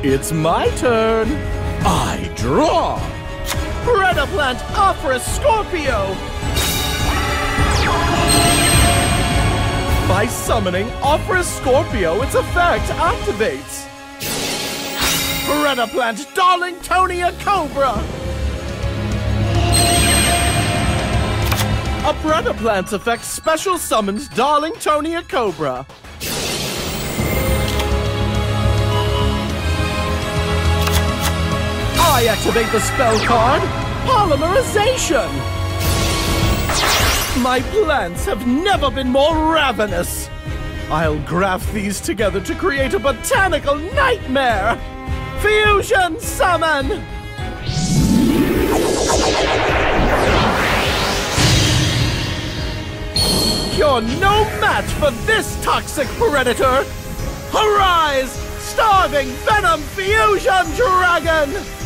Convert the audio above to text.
It's my turn. I draw. Predaplant offers Scorpio. By summoning Offers Scorpio, its effect activates. Predaplant Darlingtonia Cobra. A Predaplant's effect special summons Darlingtonia Cobra. I activate the spell card, Polymerization. My plants have never been more ravenous. I'll graft these together to create a botanical nightmare. Fusion Summon! You're no match for this toxic predator! Arise, starving Venom Fusion Dragon!